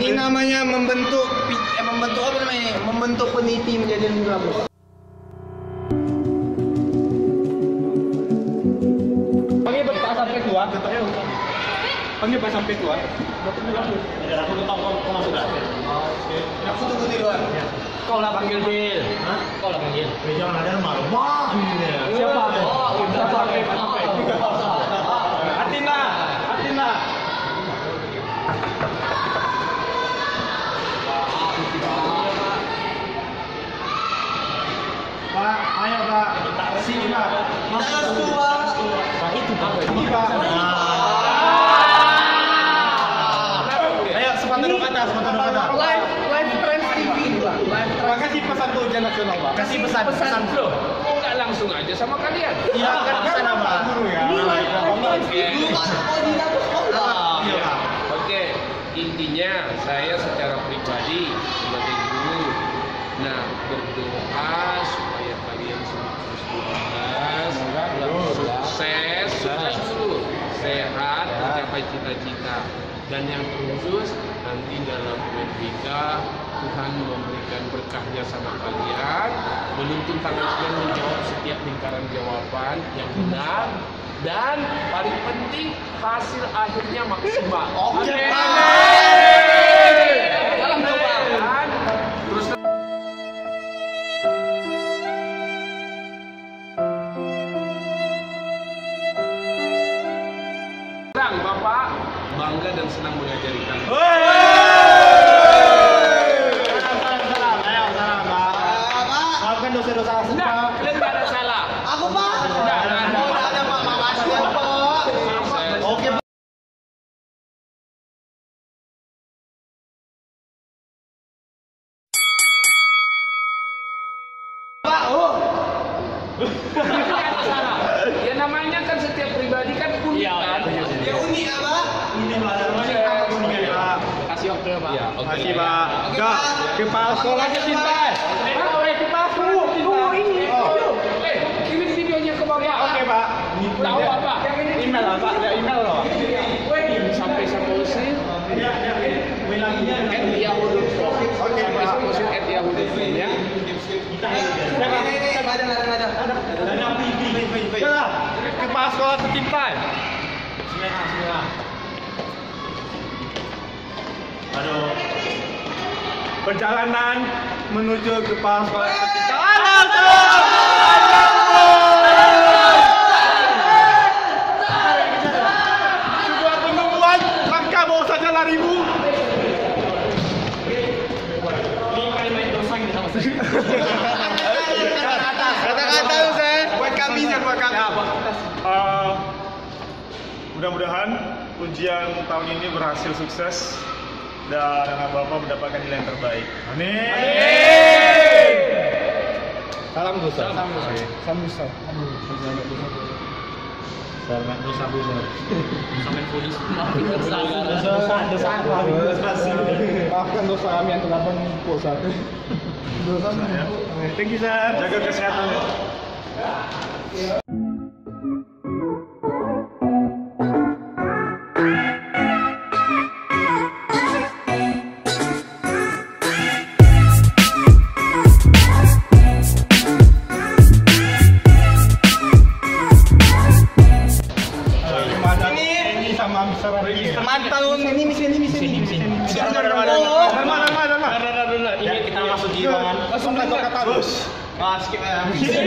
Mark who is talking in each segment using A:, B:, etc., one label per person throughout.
A: Ini namanya membentuk apa namanya? Membentuk peniti menjadi lurah, Bos.
B: Panggil Pak sampai tua. Panggil Pak sampai tua. Ya, aku tahu kau masuk dah. Oke.
A: Aku tunggu di luar.
B: Kau lah panggil Bil. Kau lah panggil.
C: Jangan ada malu. Wah, ini.
B: Siapa? Siapa? Atina.
C: Pak, ayo Pak. Sini Pak.
A: Masuk tua.
C: Pak itu Pak. Ini Pak. Ayo sepatu dong kata.
A: Live Trends TV, Pak. Live Trends.
C: Kasih pesan ke ujian nasional Pak. Kasih pesan.
D: Loh, kok nggak langsung aja sama kalian?
C: Iya kan pesan Pak. Guru ya.
D: Oke.
C: Iya Pak.
D: Oke, intinya saya secara pribadi sebagai guru, nah berdoa supaya kalian semua sukses dulu, sehat, mencapai cita-cita, dan yang khusus nanti dalam UNBK Tuhan memberikan berkahnya sama kalian, menuntun tangan kalian menjawab setiap lingkaran jawaban yang benar, dan paling penting hasil akhirnya maksimal.
A: Oke.
D: Dalam cobaan terus terang Bapak bangga dan senang mengajari kalian.
C: Salam. Ayo salam Pak. Maafkan dosa-dosa aku
D: Enggak,
C: Pak.
D: kalian nggak ada salah.
A: Aku, Pak.
D: Enggak ada.
A: Ada Pak. Makasih ya, Pak. Oke, Pak. Pak,
D: Nggak ada salah. Ya namanya kan setiap pribadi kan unik kan.
A: ya unik ya, Pak.
C: Ini Pak. Namanya kuningan ya Pak.
B: Kasih waktu ya, Pak.
D: Ya, oke.
C: Makasih Pak.
A: Oke,
C: Kak,
A: Pak.
C: kepala sekolahnya cinta.
B: Kipas dulu. Ini.
D: Kirim videonya ke Bapak.
C: Oke Pak.
D: Tahu apa?
C: Email lah Pak. Ada email loh.
D: Sampai Saposin @yahoo.com.
C: Oke,
D: Sampai
C: Pak.
D: Saposin @yahoo.com ya.
A: Ini ada.
C: Udah, kepala sekolah tercinta. Bismillah. Aduh. Perjalanan menuju kepala sekolah tercinta. Sebuah penumbuhan langkah bawa saja larimu.
A: Kata-kata lu, saya. Buat kami.
C: Mudah-mudahan ujian tahun ini berhasil sukses dan anak Bapak mendapatkan nilai yang terbaik. Amin.
B: Salam dosa.
C: Selamat dosa.
B: Sampai polis. Maafkan dosa kami yang telah menipu saat dosa.
C: Thank you, Sir. Jaga kesehatan ya. Ini sama Mister Regi.
A: Mantau ini sini.
C: Dharma.
B: Ini kita masuk di ruangan.
C: Langsung kata bos.
A: Skip ya.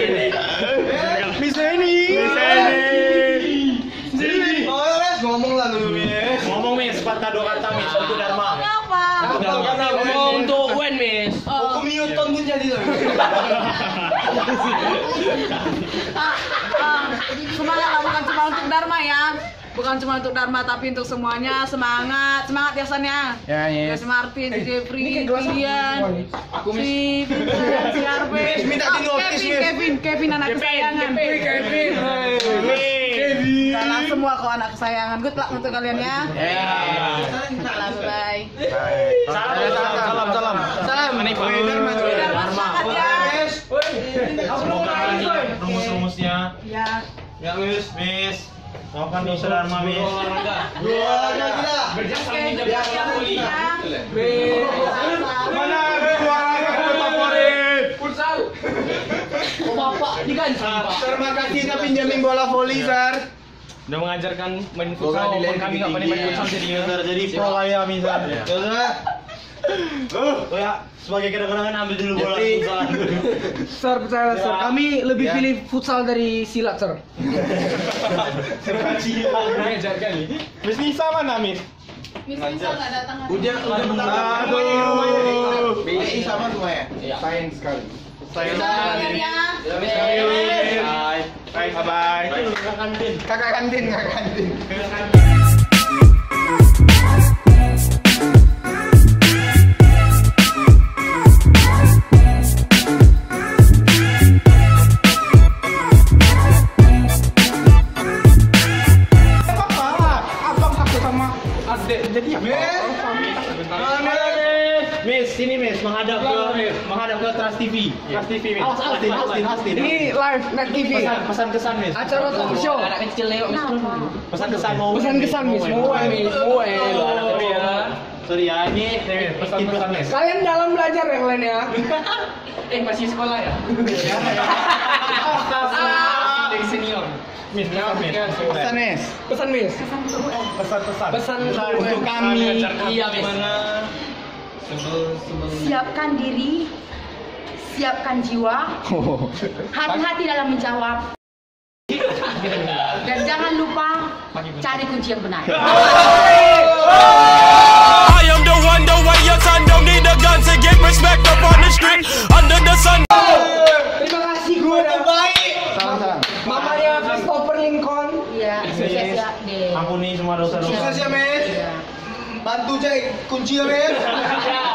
C: Bisa ini.
A: Oh, Les, ngomong lah dulu, Mis.
C: Ngomong Mis, patah dua kata Mis untuk Dharma.
E: Kenapa?
B: Untuk UN, Miss.
A: Hukum Newton pun jadi loh.
E: Semangat lah, bukan cuma untuk Dharma ya. Bukan cuma untuk Dharma tapi untuk semuanya. Semangat ya San ya.
C: Ya,
E: Si Martin, si Jeffrey, Ian, si Vincent, si Arbe,
A: minta di notis,
E: Kevin anak kesayangan.
A: Kevin.
E: Karena semua kok anak kesayangan. Good luck untuk kalian ya. Bye.
C: Salam. Ini Pak.
E: Dharma semangat ya.
C: Semoga ini rumus-rumusnya.
E: Ya.
C: Ya, Miss.
B: Maafkan dosa Dharma, Miss.
D: Berjasa menjadi poli.
C: Mana keluarga favorit?
D: Futsal. Oh, Bapak diganti, Pak.
A: Terima kasih udah pinjamin bola voli, Sar.
B: Udah mengajarkan main futsal, walaupun kami nggak pandai main futsal jadi pro lah ya, Miss. Oh ya, sebagai kenang-kenangan ambil dulu bola futsal.
F: Sir, percaya Sir, kami lebih pilih futsal dari silat, Sir.
B: Mengajar kali. Miss Nisa mana, Miss?
E: Miss Nisa nggak datang hari
A: Udah
E: ini.
A: aduh. BI sama semua ya? Sayang sekali.
E: Kalian ya.
C: Bye bye.
A: Kakak kantin.
B: Miss, sini Miss, menghadap ke Trans TV. Trans TV, Miss. Austin.
F: Ini live net TV.
B: Pesan kesan, Miss.
F: Acara talk show.
E: Anak kecil lewat.
B: Pesan kesan mau.
F: Pesan kesan, Miss. Mau Miss.
B: Anak kecil ya. Sorry ya, ini pesan kesan, Miss.
F: Kalian dalam belajar ya kalian ya.
E: Masih sekolah ya? Dari senior.
B: Miss,
A: Pesan, Nes.
F: Pesan, Miss.
B: pesan-pesan.
F: Pesan
A: Untuk kami.
E: Iya, Miss.
G: Siapkan diri, siapkan jiwa, hati-hati dalam menjawab, dan jangan lupa cari kunci yang benar.
H: I am the one, the way your son don't need a gun to get respect up on the street under the sun.
F: Terima kasih gue
A: Terbaik.
F: Salam. Mamanya Christopher Lincoln.
G: Iya, sukses ya deh.
B: Ampuni semua dosa-dosa.
A: Sukses ya, Mes. Bantu cek kunci ya, Mes.